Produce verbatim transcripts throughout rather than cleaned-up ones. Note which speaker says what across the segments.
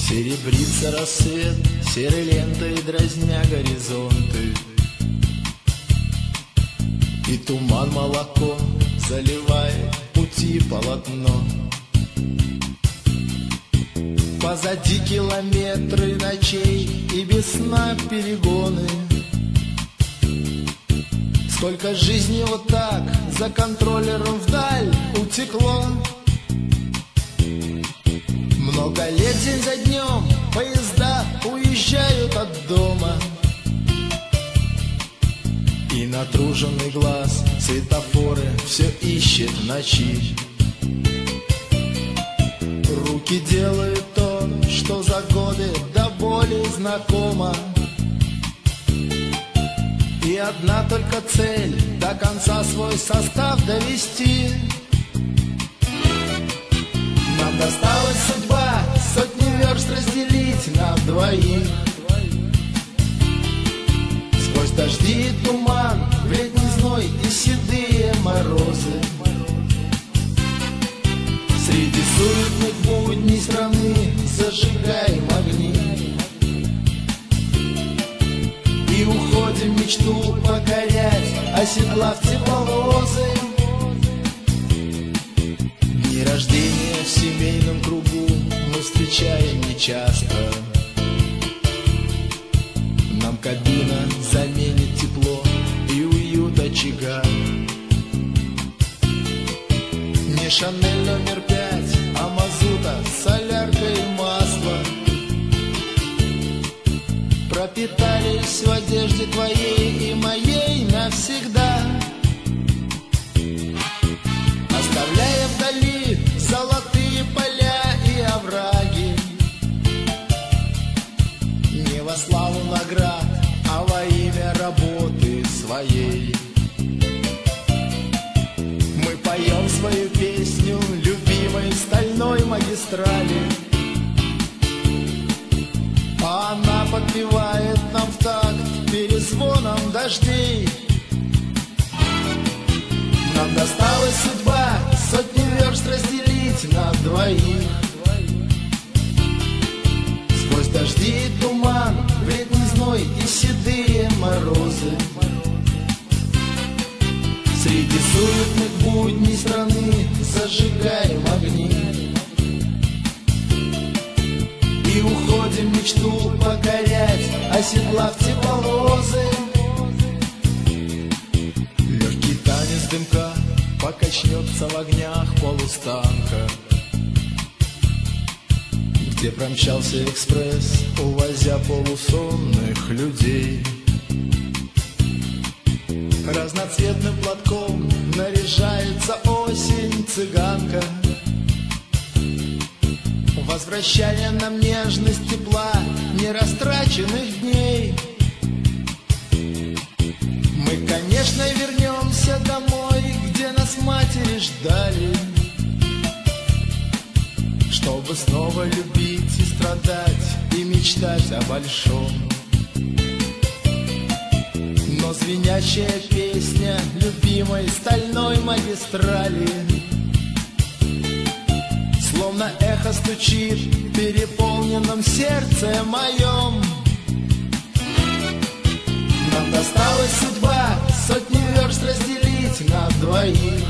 Speaker 1: Серебрится рассвет серой лентой, дразня горизонты, и туман молоко заливает пути полотно. Позади километры ночей и без сна перегоны. Сколько жизней вот так за контроллером вдаль утекло. Много лет день за днем поезда уезжают от дома, и натруженный глаз светофоры все ищет в ночи. Руки делают то, что за годы до боли знакомо, и одна только цель — до конца свой состав довести. Нам досталась судьба сотни верст разделить на двоих. Сквозь дожди и туман, в летний зной и седые морозы, среди суетных будней страны зажигаем огни и уходим мечту покорять, оседлав тепловозы. Дни рождения в семейном кругу мы встречаем нечасто. Нам кабина заменит тепло и уют очага. Не Шанель номер пять, а мазута, солярка и масло пропитались в одежде твоей и моей навсегда, оставляя вдали золотые поля и овраги. Не во славу наград, а во имя работы своей. Мы поем свою песню любимой стальной магистрали, а она подпевает нам в такт перезвоном дождей. Нам досталась судьба сотни верст разделить на двоих. Сквозь дожди и туман, в летний зной и седые морозы, среди суетных будней страны зажигаем огни и уходим мечту покорять, оседлав тепловозы. Легкий танец дымка покачнется в огнях полустанка, где промчался экспресс, увозя полусонных людей. Разноцветным платком наряжается осень цыганка, возвращая нам нежность тепла нерастраченных дней. Мы, конечно, вернемся домой, где нас матери ждали, чтобы снова любить и страдать, и мечтать о большом. Но звенящая песня любимой стальной магистрали словно эхо стучит в переполненном сердце моем. Нам досталась судьба сотни верст разделить на двоих.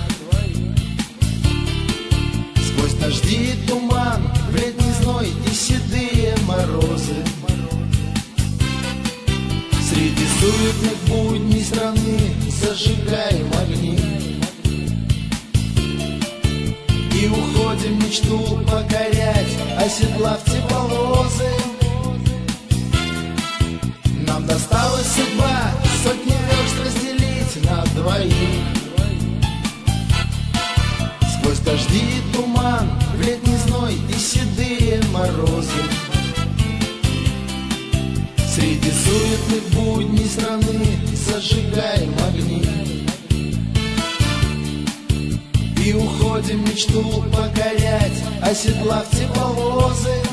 Speaker 1: Сквозь дожди и туман, в летний зной и седые морозы, среди суетных будней страны зажигаем огни и уходим мечту покорять, оседлав тепловозы. Нам досталась судьба сотни верст разделить на двоих. Сквозь дожди и туман, в летний зной и седые морозы, среди суетных будней страны зажигаем огни и уходим мечту покорять, оседлав тепловозы.